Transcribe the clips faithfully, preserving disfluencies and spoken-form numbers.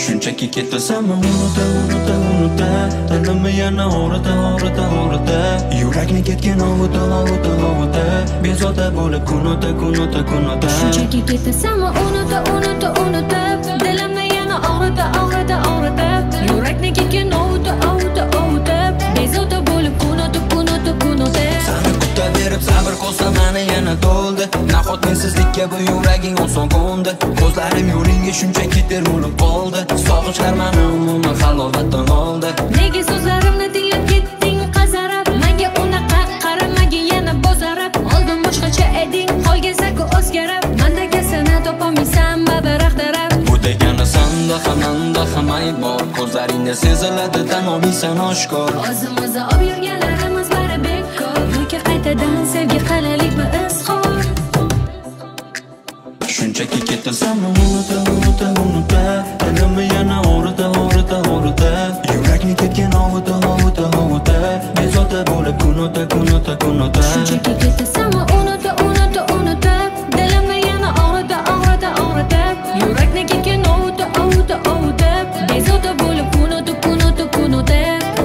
Shunchaki ketasan unuta unuta unuta dilimni yana og'rita og'rita og'rita yurakni ketgan ovuta ovuta ovuta bezovta bo'lib kun o'ta kun o'ta kun o'ta Shunchaki ketasan unuta unuta unuta dilimni yana og'rita og'rita og'rita yurakni ketgan ovuta ovuta ovuta bezovta bo'lib kun o'ta kun o'ta kun o'ta Seni kutaverib sabr qolsa meni yana to'ldi nahot mensizlikka bu yuraging oson qo'ndi ko'zlarim yo'lingga shunchaki termulib qoldi sog'inchlar meni umuman halovatdan oldi Nega so'zlarimni tinglab ketding qazarab menga unaqa qaramagin yana bozarab oldin boshqacha eding qolgansaku o'zgarib mendagi seni topolmaysan babaroq taraf bu degani sanda hamanda hamay bor ko'zlaringda seziladi tan olmaysan oshkor o'zimizni olib yurganlarimiz bari bekor yoki qaytadan sevgi qilaylikmi izhor Shunchaki ketasan unuta unuta unuta dilimni yana og'rita og'rita og'rita yurakni ketgan ovuta ovuta ovuta bezovta bo'lib kun o'ta kun o'ta kun o'ta Shunchaki ketasan unuta unuta unuta dilimni yana og'rita og'rita og'rita yurakni ketgan ovuta ovuta ovuta bezovta bo'lib kun o'ta kun o'ta kun o'ta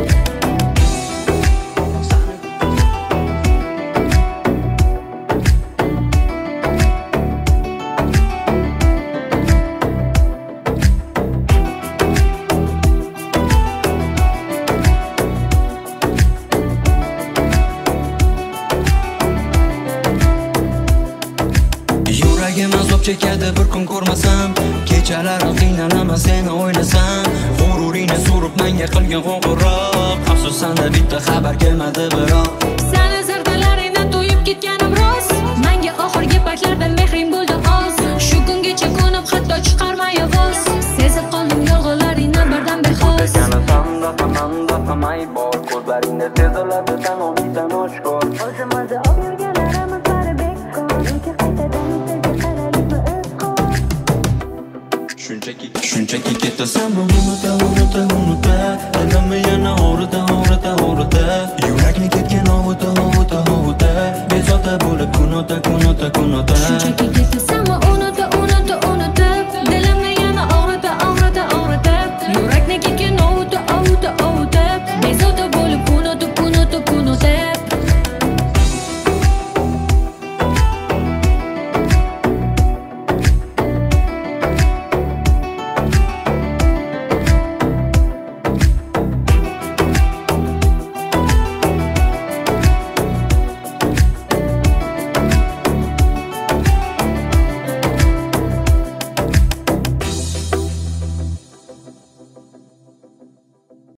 Yuragim azob chekadi bir kun ko'rmasam kechalarim qiynalaman seni o'ylasam g'ururingni surib menga qilgan qo'ng'iroq afsusanda bitta xabar kelmadi biroq Seni zardalaringdan to'yib ketganim rost menga oxirgi paytlarda mehring bo'ldi oz shu kungacha ko'nib hatto chiqarmay ovoz sezib qoldim yolg'onlaringni birdan bexos Sanda hamanda hamay bor ko'zlaringda seziladi tan olmaysan oshkor o'zimizni olib yurganlarimiz bari bekor yoki qaytadan sevgi qilaylikmi izhor Shunchaki shunchaki ketasan unuta unuta unuta dilimni yana og'rita og'rita og'rita yurakni ketgan